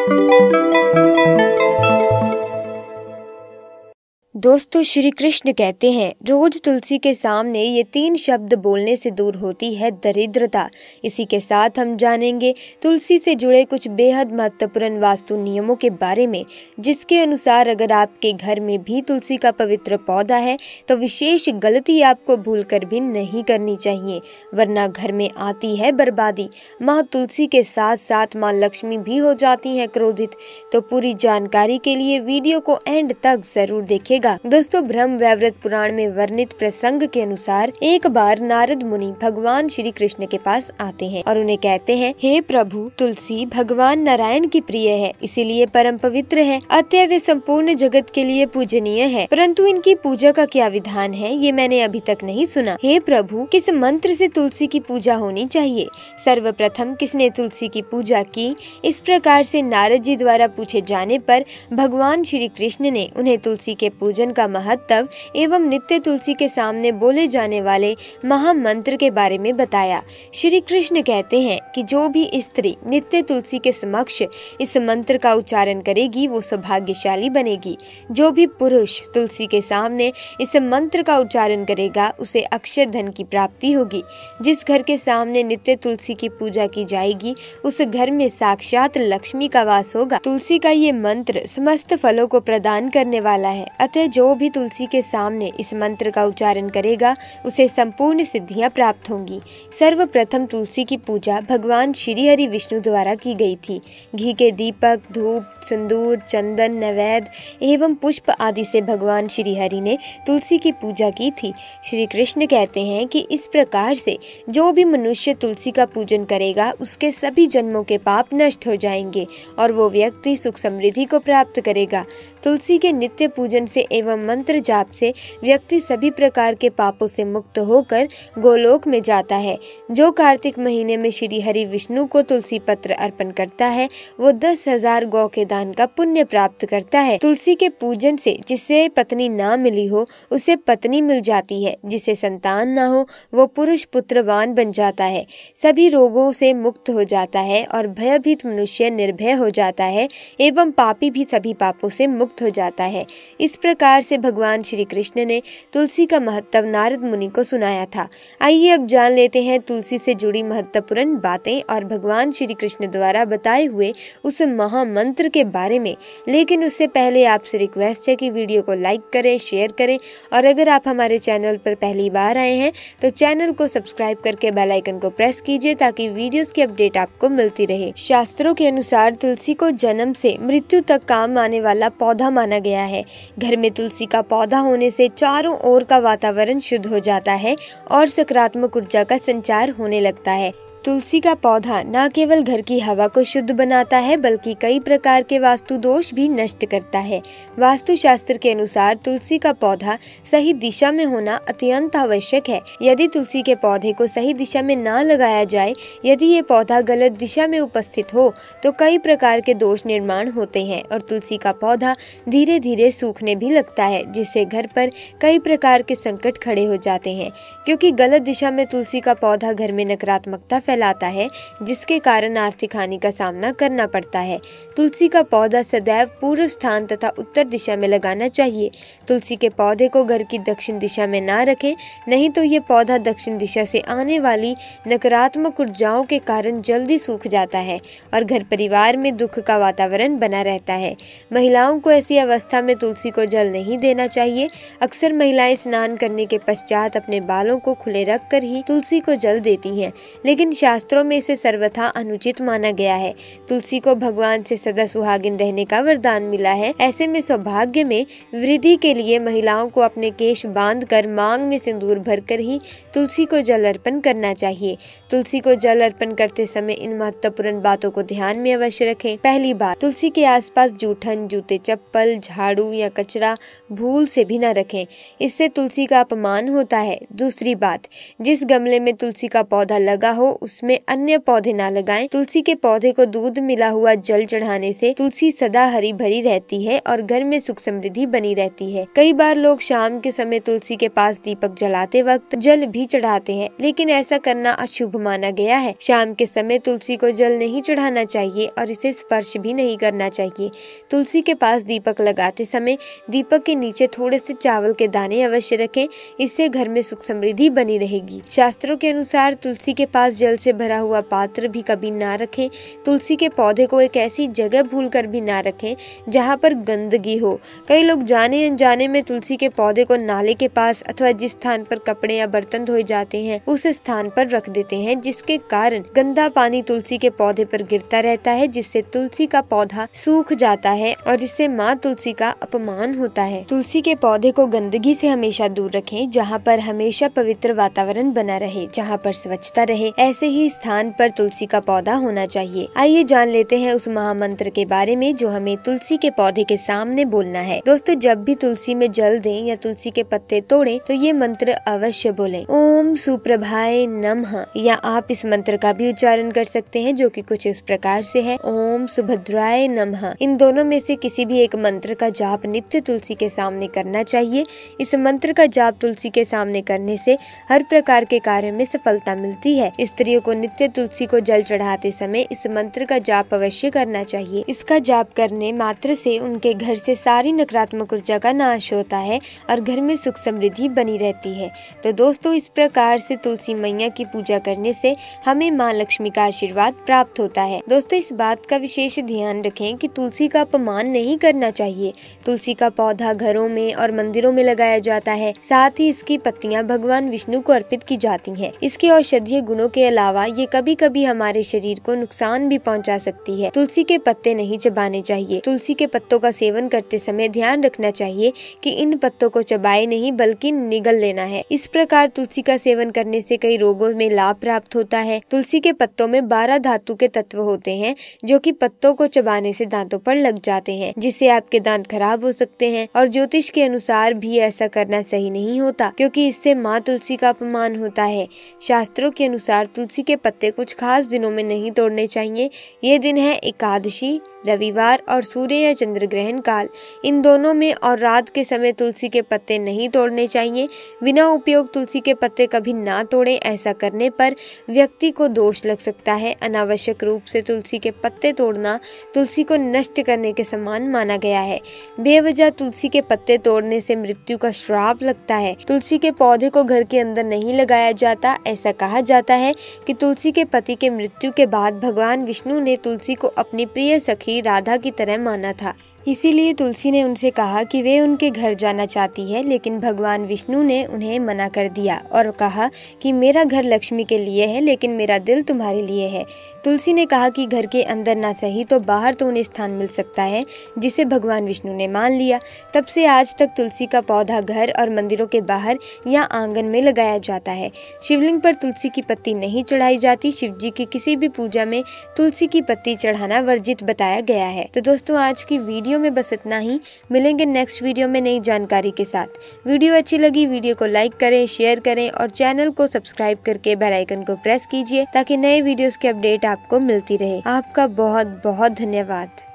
दोस्तों, श्री कृष्ण कहते हैं रोज तुलसी के सामने ये 3 शब्द बोलने से दूर होती है दरिद्रता। इसी के साथ हम जानेंगे तुलसी से जुड़े कुछ बेहद महत्वपूर्ण वास्तु नियमों के बारे में, जिसके अनुसार अगर आपके घर में भी तुलसी का पवित्र पौधा है तो विशेष गलती आपको भूलकर भी नहीं करनी चाहिए, वरना घर में आती है बर्बादी। माँ तुलसी के साथ साथ माँ लक्ष्मी भी हो जाती है क्रोधित। तो पूरी जानकारी के लिए वीडियो को एंड तक जरूर देखिएगा। दोस्तों, ब्रह्म वैवर्त पुराण में वर्णित प्रसंग के अनुसार एक बार नारद मुनि भगवान श्री कृष्ण के पास आते हैं और उन्हें कहते हैं, हे प्रभु, तुलसी भगवान नारायण की प्रिय है, इसीलिए परम पवित्र है, अतः वे संपूर्ण जगत के लिए पूजनीय है, परंतु इनकी पूजा का क्या विधान है ये मैंने अभी तक नहीं सुना। हे प्रभु, किस मंत्र से तुलसी की पूजा होनी चाहिए? सर्वप्रथम किसने तुलसी की पूजा की? इस प्रकार से नारद जी द्वारा पूछे जाने पर भगवान श्री कृष्ण ने उन्हें तुलसी के पूजन का महत्व एवं नित्य तुलसी के सामने बोले जाने वाले महामंत्र के बारे में बताया। श्री कृष्ण कहते हैं कि जो भी स्त्री नित्य तुलसी के समक्ष इस मंत्र का उच्चारण करेगी वो सौभाग्यशाली बनेगी। जो भी पुरुष तुलसी के सामने इस मंत्र का उच्चारण करेगा उसे अक्षय धन की प्राप्ति होगी। जिस घर के सामने नित्य तुलसी की पूजा की जाएगी उस घर में साक्षात लक्ष्मी का वास होगा। तुलसी का ये मंत्र समस्त फलों को प्रदान करने वाला है, अतः जो भी तुलसी के सामने इस मंत्र का उच्चारण करेगा उसे संपूर्ण सिद्धियां प्राप्त होंगी। सर्वप्रथम तुलसी की पूजा भगवान श्री हरि विष्णु द्वारा की गई थी। घी के दीपक, धूप, सिंदूर, चंदन, नैवेद्य एवं पुष्प आदि से भगवान श्री हरि ने तुलसी की पूजा की थी। श्री कृष्ण कहते हैं कि इस प्रकार से जो भी मनुष्य तुलसी का पूजन करेगा उसके सभी जन्मों के पाप नष्ट हो जाएंगे और वो व्यक्ति सुख समृद्धि को प्राप्त करेगा। तुलसी के नित्य पूजन से एवं मंत्र जाप से व्यक्ति सभी प्रकार के पापों से मुक्त होकर गोलोक में जाता है। जो कार्तिक महीने में श्री हरि विष्णु को तुलसी पत्र अर्पण करता है वो 10,000 गौ के दान का पुण्य प्राप्त करता है। तुलसी के पूजन से जिसे पत्नी ना मिली हो उसे पत्नी मिल जाती है, जिसे संतान ना हो वो पुरुष पुत्रवान बन जाता है, सभी रोगों से मुक्त हो जाता है और भयभीत मनुष्य निर्भय हो जाता है एवं पापी भी सभी पापों से मुक्त हो जाता है। इस प्रकार से भगवान श्री कृष्ण ने तुलसी का महत्व नारद मुनि को सुनाया था। आइए अब जान लेते हैं तुलसी से जुड़ी महत्वपूर्ण बातें और भगवान श्री कृष्ण द्वारा बताए हुए उस महामंत्र के बारे में। लेकिन उससे पहले आपसे रिक्वेस्ट है कि वीडियो को लाइक करें, शेयर करें और अगर आप हमारे चैनल पर पहली बार आए हैं तो चैनल को सब्सक्राइब करके बेल आइकन को प्रेस कीजिए ताकि वीडियोस की अपडेट आपको मिलती रहे। शास्त्रों के अनुसार तुलसी को जन्म से मृत्यु तक काम आने वाला पौधा माना गया है। घर में तुलसी का पौधा होने से चारों ओर का वातावरण शुद्ध हो जाता है और सकारात्मक ऊर्जा का संचार होने लगता है। तुलसी का पौधा न केवल घर की हवा को शुद्ध बनाता है बल्कि कई प्रकार के वास्तु दोष भी नष्ट करता है। वास्तु शास्त्र के अनुसार तुलसी का पौधा सही दिशा में होना अत्यंत आवश्यक है। यदि तुलसी के पौधे को सही दिशा में न लगाया जाए, यदि ये पौधा गलत दिशा में उपस्थित हो तो कई प्रकार के दोष निर्माण होते हैं और तुलसी का पौधा धीरे धीरे सूखने भी लगता है, जिससे घर पर कई प्रकार के संकट खड़े हो जाते हैं। क्योंकि गलत दिशा में तुलसी का पौधा घर में नकारात्मकता फैलाता है, जिसके कारण आर्थिक हानि का सामना करना पड़ता है। तुलसी का पौधा सदैव पूर्व स्थान तथा उत्तर दिशा में लगाना चाहिए। तुलसी के पौधे को घर की दक्षिण दिशा में ना रखें, नहीं तो ये पौधा दक्षिण दिशा से आने वाली नकारात्मक ऊर्जाओं के कारण जल्दी सूख जाता है और घर परिवार में दुख का वातावरण बना रहता है। महिलाओं को ऐसी अवस्था में तुलसी को जल नहीं देना चाहिए। अक्सर महिलाएं स्नान करने के पश्चात अपने बालों को खुले रखकर ही तुलसी को जल देती हैं, लेकिन शास्त्रों में इसे सर्वथा अनुचित माना गया है। तुलसी को भगवान से सदा सुहागिन रहने का वरदान मिला है। ऐसे में सौभाग्य में वृद्धि के लिए महिलाओं को अपने केश बांधकर मांग में सिंदूर भरकर ही तुलसी को जल अर्पण करना चाहिए। तुलसी को जल अर्पण करते समय इन महत्वपूर्ण बातों को ध्यान में अवश्य रखें। पहली बात, तुलसी के आसपास जूठन, जूते, चप्पल, झाड़ू या कचरा भूल से भी न रखें, इससे तुलसी का अपमान होता है। दूसरी बात, जिस गमले में तुलसी का पौधा लगा हो उसमें अन्य पौधे ना लगाएं। तुलसी के पौधे को दूध मिला हुआ जल चढ़ाने से तुलसी सदा हरी भरी रहती है और घर में सुख समृद्धि बनी रहती है। कई बार लोग शाम के समय तुलसी के पास दीपक जलाते वक्त जल भी चढ़ाते हैं, लेकिन ऐसा करना अशुभ माना गया है। शाम के समय तुलसी को जल नहीं चढ़ाना चाहिए और इसे स्पर्श भी नहीं करना चाहिए। तुलसी के पास दीपक लगाते समय दीपक के नीचे थोड़े से चावल के दाने अवश्य रखें, इससे घर में सुख समृद्धि बनी रहेगी। शास्त्रों के अनुसार तुलसी के पास जल से भरा हुआ पात्र भी कभी ना रखें। तुलसी के पौधे को एक ऐसी जगह भूलकर भी ना रखें जहाँ पर गंदगी हो। कई लोग जाने अनजाने में तुलसी के पौधे को नाले के पास अथवा जिस स्थान पर कपड़े या बर्तन धोए जाते हैं उस स्थान पर रख देते हैं, जिसके कारण गंदा पानी तुलसी के पौधे पर गिरता रहता है, जिससे तुलसी का पौधा सूख जाता है और जिससे माँ तुलसी का अपमान होता है। तुलसी के पौधे को गंदगी से हमेशा दूर रखें, जहाँ पर हमेशा पवित्र वातावरण बना रहे, जहाँ पर स्वच्छता रहे, ऐसे ही स्थान पर तुलसी का पौधा होना चाहिए। आइए जान लेते हैं उस महामंत्र के बारे में जो हमें तुलसी के पौधे के सामने बोलना है। दोस्तों, जब भी तुलसी में जल दें या तुलसी के पत्ते तोड़ें तो ये मंत्र अवश्य बोलें। ओम सुप्रभाय नमः, या आप इस मंत्र का भी उच्चारण कर सकते हैं जो कि कुछ इस प्रकार से है, ओम सुभद्राय नमः। इन दोनों में से किसी भी एक मंत्र का जाप नित्य तुलसी के सामने करना चाहिए। इस मंत्र का जाप तुलसी के सामने करने से हर प्रकार के कार्य में सफलता मिलती है। स्त्रियों को नित्य तुलसी को जल चढ़ाते समय इस मंत्र का जाप अवश्य करना चाहिए। इसका जाप करने मात्र से उनके घर से सारी नकारात्मक ऊर्जा का नाश होता है और घर में सुख समृद्धि बनी रहती है। तो दोस्तों, इस प्रकार से तुलसी मैया की पूजा करने से हमें माँ लक्ष्मी का आशीर्वाद प्राप्त होता है। दोस्तों, इस बात का विशेष ध्यान रखें कि तुलसी का अपमान नहीं करना चाहिए। तुलसी का पौधा घरों में और मंदिरों में लगाया जाता है, साथ ही इसकी पत्तियां भगवान विष्णु को अर्पित की जाती हैं। इसके औषधीय गुणों के अलावा ये कभी कभी हमारे शरीर को नुकसान भी पहुंचा सकती है। तुलसी के पत्ते नहीं चबाने चाहिए। तुलसी के पत्तों का सेवन करते समय ध्यान रखना चाहिए कि इन पत्तों को चबाए नहीं बल्कि निगल लेना है। इस प्रकार तुलसी का सेवन करने से कई रोगों में लाभ प्राप्त होता है। तुलसी के पत्तों में 12 धातु के तत्व होते हैं जो कि पत्तों को चबाने से दांतों पर लग जाते हैं, जिससे आपके दांत खराब हो सकते हैं। और ज्योतिष के अनुसार भी ऐसा करना सही नहीं होता, क्योंकि इससे माँ तुलसी का अपमान होता है। शास्त्रों के अनुसार तुलसी के पत्ते कुछ खास दिनों में नहीं तोड़ने चाहिए। ये दिन है एकादशी, रविवार और सूर्य या चंद्र ग्रहण काल। इन दोनों में और रात के समय तुलसी के पत्ते नहीं तोड़ने चाहिए। बिना उपयोग तुलसी के पत्ते कभी ना तोड़ें। ऐसा करने पर व्यक्ति को दोष लग सकता है। अनावश्यक रूप से तुलसी के पत्ते तोड़ना तुलसी को नष्ट करने के समान माना गया है। बेवजह तुलसी के पत्ते तोड़ने से मृत्यु का श्राप लगता है। तुलसी के पौधे को घर के अंदर नहीं लगाया जाता। ऐसा कहा जाता है कि तुलसी के पति के मृत्यु के बाद भगवान विष्णु ने तुलसी को अपनी प्रिय सखी राधा की तरह माना था। इसीलिए तुलसी ने उनसे कहा कि वे उनके घर जाना चाहती है, लेकिन भगवान विष्णु ने उन्हें मना कर दिया और कहा कि मेरा घर लक्ष्मी के लिए है, लेकिन मेरा दिल तुम्हारे लिए है। तुलसी ने कहा कि घर के अंदर ना सही तो बाहर तो उन्हें स्थान मिल सकता है, जिसे भगवान विष्णु ने मान लिया। तब से आज तक तुलसी का पौधा घर और मंदिरों के बाहर या आंगन में लगाया जाता है। शिवलिंग पर तुलसी की पत्ती नहीं चढ़ाई जाती। शिव जी की किसी भी पूजा में तुलसी की पत्ती चढ़ाना वर्जित बताया गया है। तो दोस्तों, आज की वीडियो में बस इतना ही। मिलेंगे नेक्स्ट वीडियो में नई जानकारी के साथ। वीडियो अच्छी लगी वीडियो को लाइक करें, शेयर करें और चैनल को सब्सक्राइब करके बेल आइकन को प्रेस कीजिए ताकि नए वीडियोस की अपडेट आपको मिलती रहे। आपका बहुत बहुत धन्यवाद।